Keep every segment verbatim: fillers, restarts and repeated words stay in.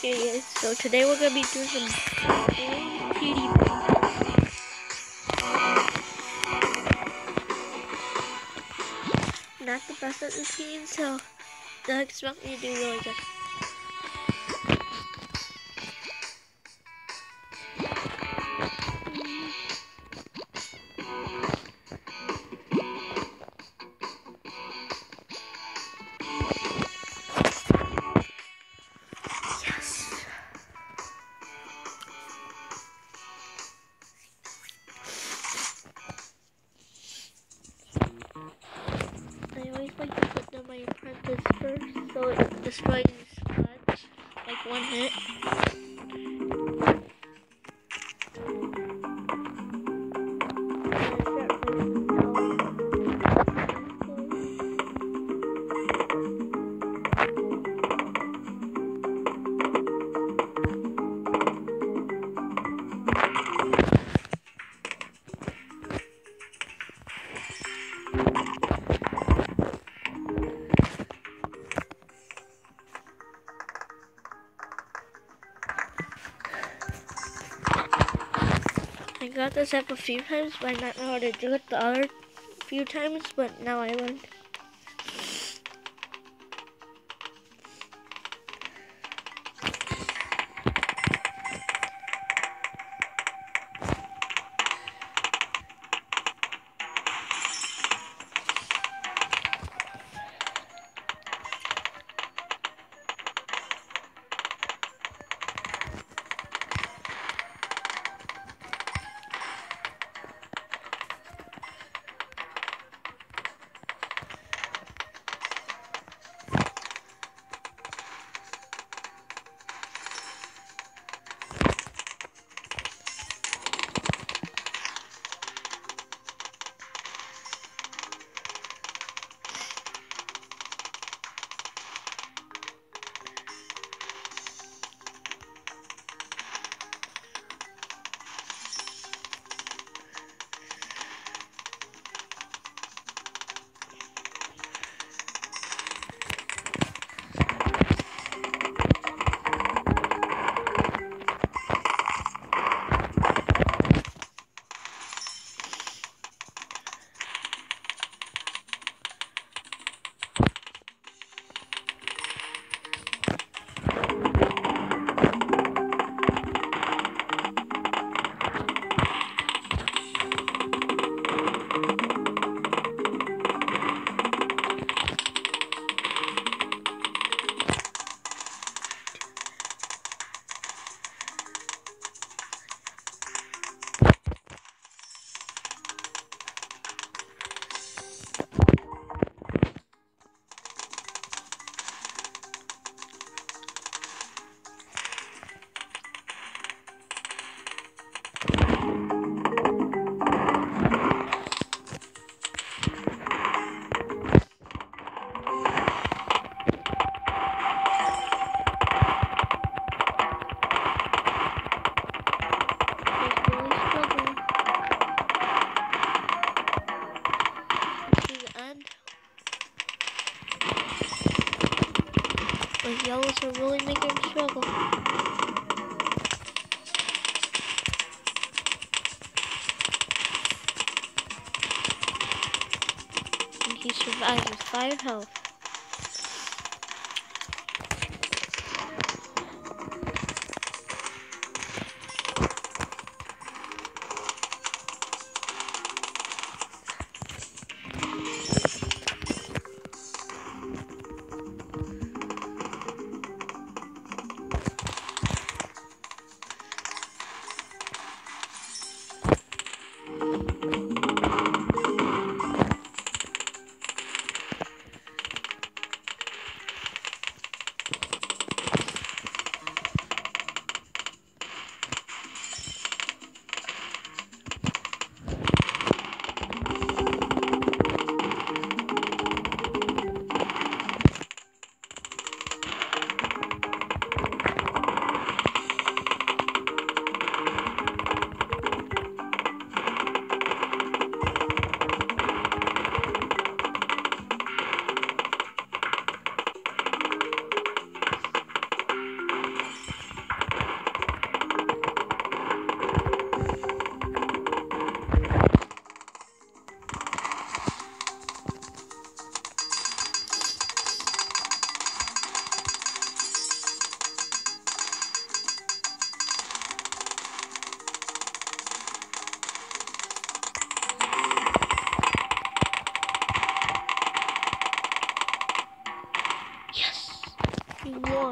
Okay, guys, so today we're gonna be doing some PewDiePie. Not the best at this game, so don't expect me to do really good. I always like to put down my apprentice first, so it destroys sludge like one hit. I got this up a few times, but I not know how to do it the other few times, but now I learned. The yellows are really making him struggle. And he survives with five health.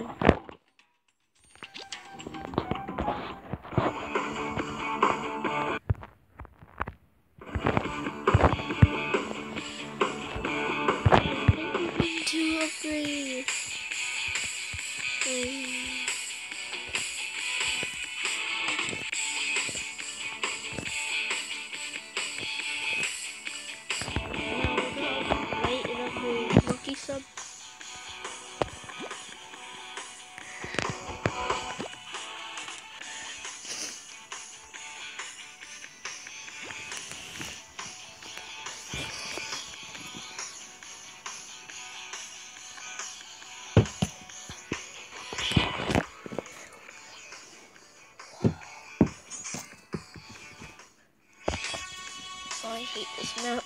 one. To upgrade. Um, now we're gonna wait and upgrade monkey sub. Oh, I hate this map.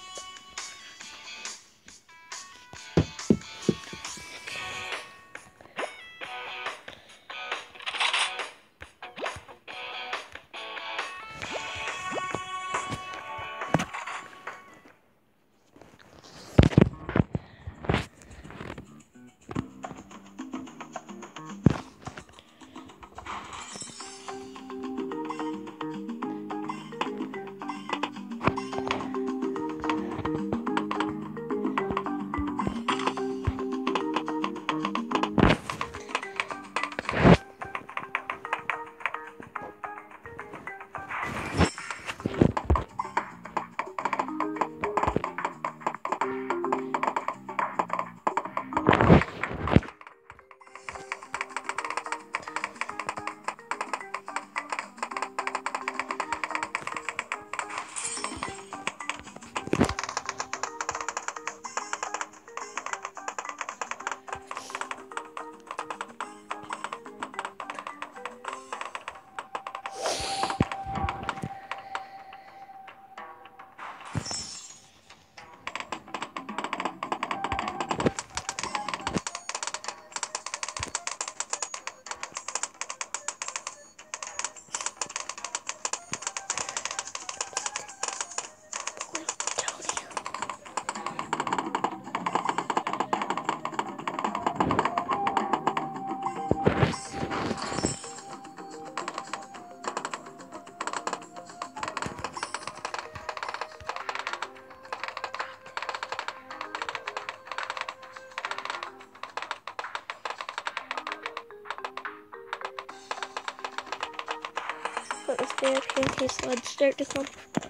Put this there in case sleds start to come.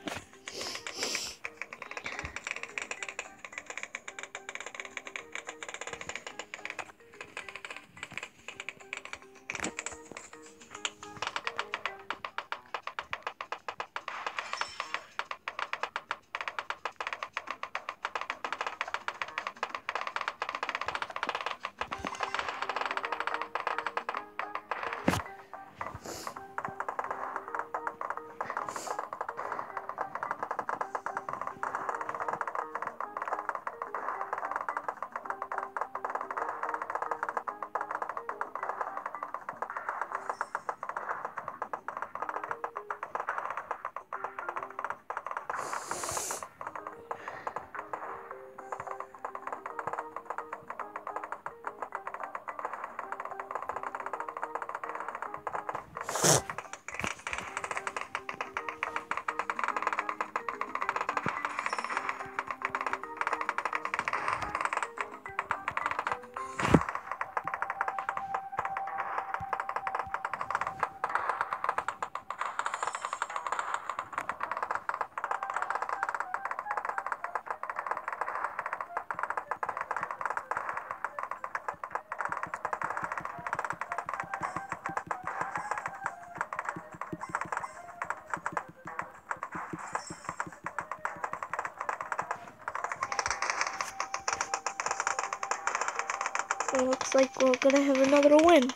It looks like we're gonna have another win.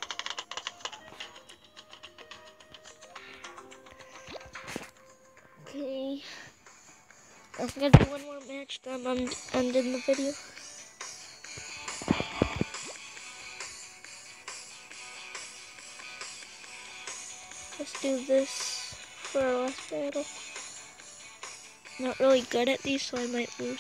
Okay. I'm gonna do one more match, then I'm ending the video. Let's do this for our last battle. Not really good at these, so I might lose.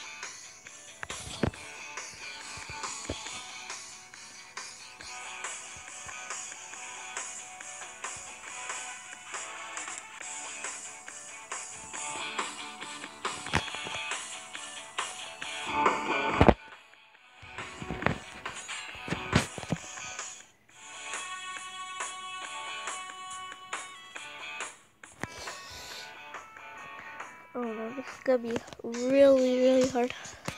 This is gonna be really, really hard.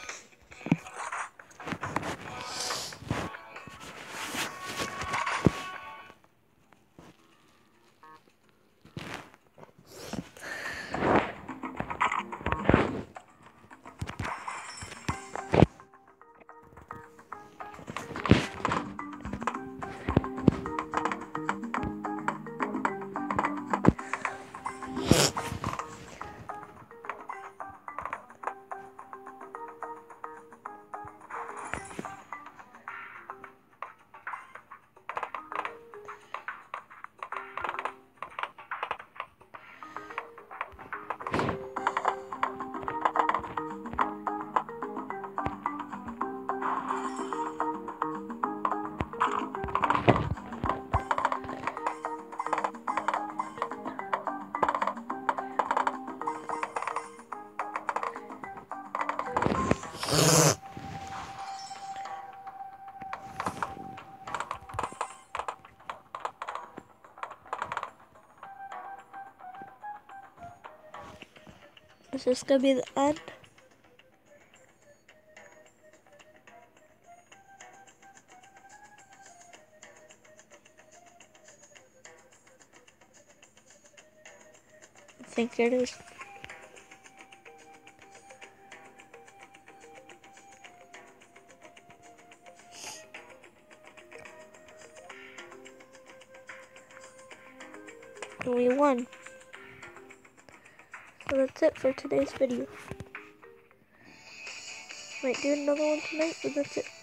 Is this gonna be the end? I think it is. And we won. So that's it for today's video. Might do another one tonight, but that's it.